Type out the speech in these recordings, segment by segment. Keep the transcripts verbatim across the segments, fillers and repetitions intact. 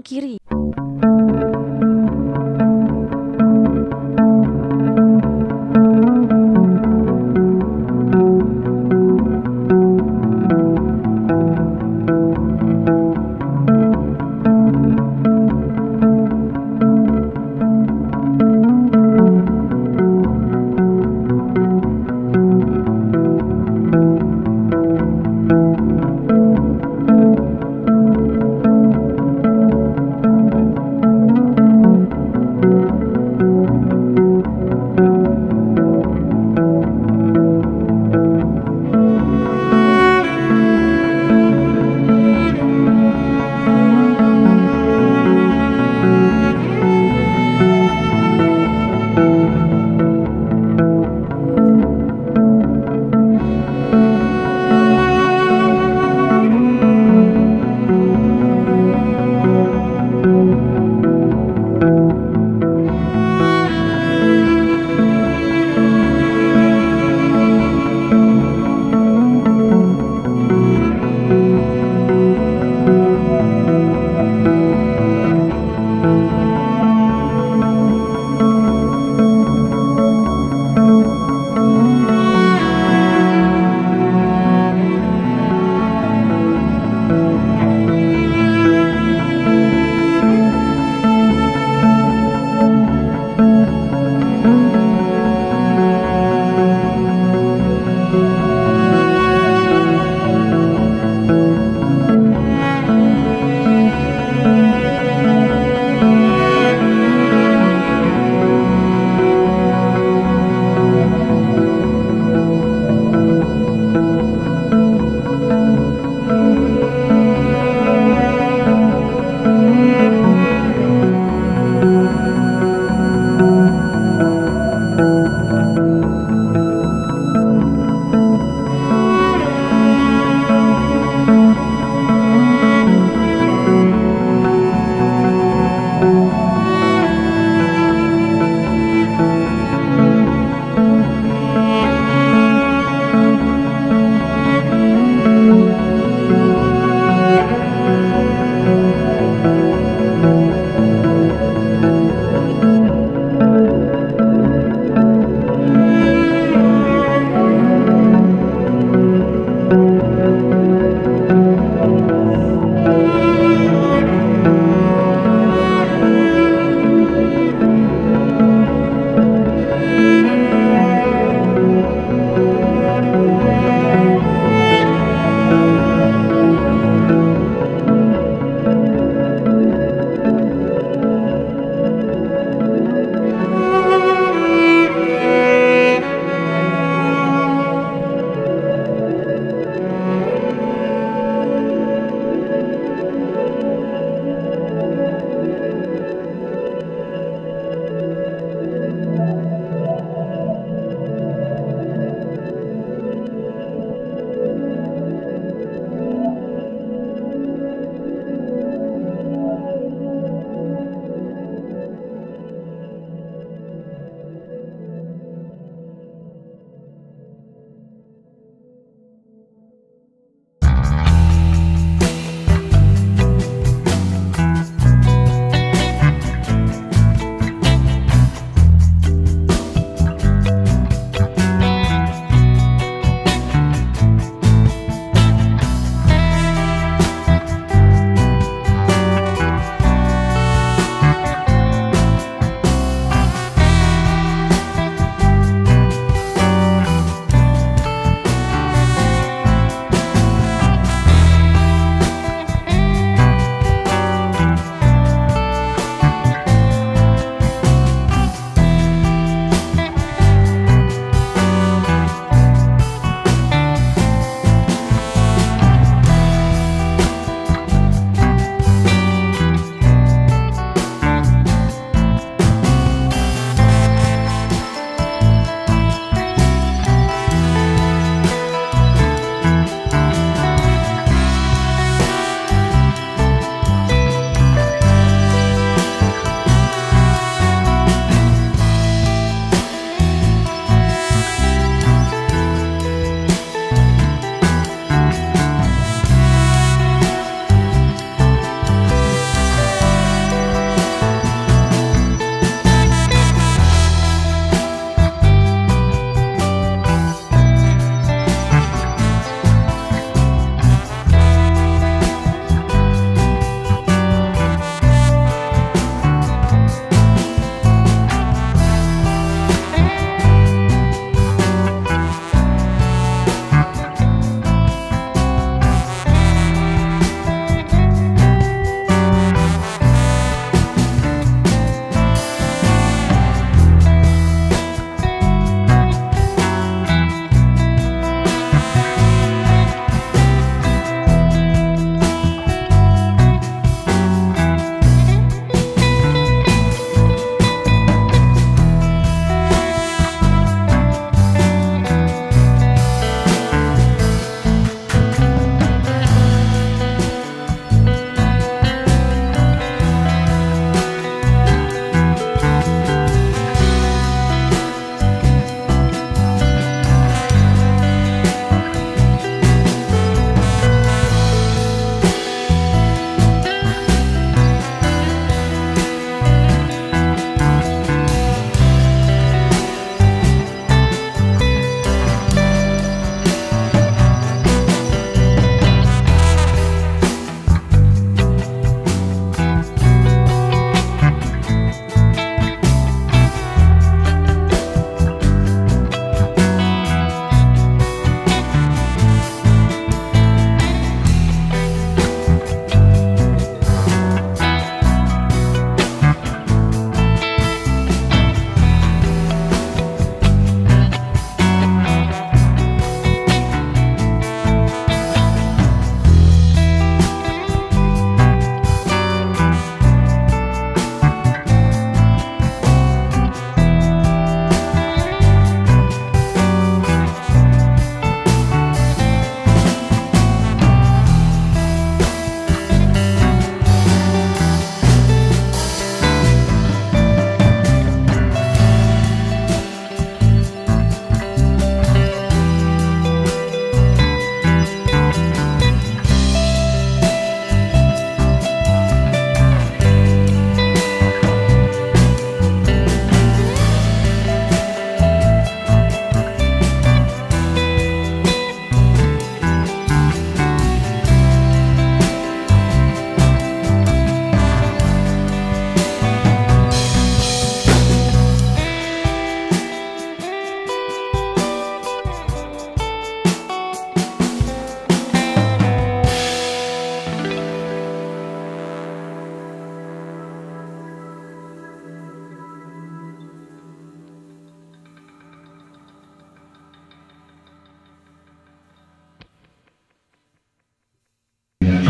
kiri.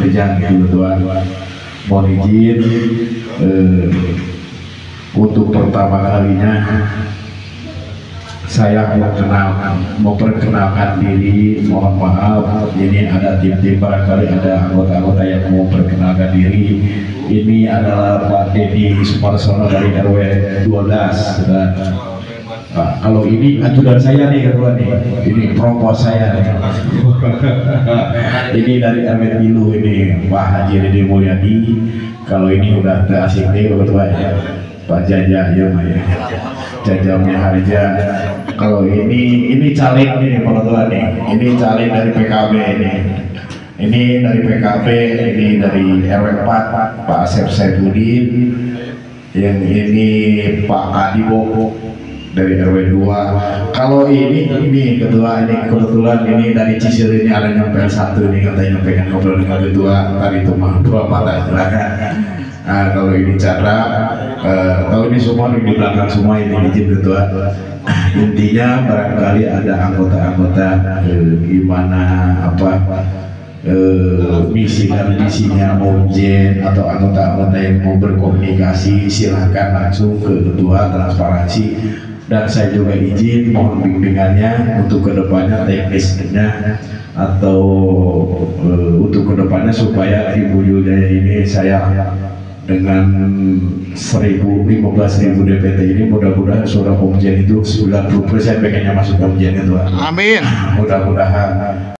bekerja gitu Tuhan. Mohon izin eh, untuk pertama kalinya saya mau kenal, mau perkenalkan diri. Mohon maaf, ini ada tim-tim, barangkali ada anggota-anggota yang mau perkenalkan diri. Ini adalah Pak Dedi Sumarsono dari R W dua belas. Nah, kalau ini ajudan saya nih ketua nih, ini propos saya nih. Ini dari R W Pilu ini Pak Haji Dede Mulyadi. Kalau ini udah asik nih ketua ya, Pak Jaja ya, ya. Jajamnya Harja. Kalau ini ini caleg nih Pak Ketua nih, ini caleg dari P K B ini. Ini dari P K B, ini dari R W empat Pak Asep Saipudin. Yang ini Pak Adi Bobo dari R W dua. Kalau ini ini ketua ini kebetulan ini dari Cisir ini ada nyampe satu nih, katanya pengen ngobrol dengan ketua tadi itu mah dua mata silakan. Nah, kalau ini Chandra, uh, kalau ini semua di belakang semua ini izin ketua. Intinya barangkali ada anggota-anggota uh, gimana apa uh, misi dan misinya mau jen atau anggota-anggota yang mau berkomunikasi, silahkan langsung ke ketua transparansi. Dan saya juga izin mohon bimbingannya untuk kedepannya teknisnya atau uh, untuk kedepannya supaya Ibu Yulia ini saya dengan seribu lima belas ribu D P T ini mudah-mudahan suara Komjen itu sembilan puluh persen pengennya masuk Komjen itu. Amin. Mudah-mudahan.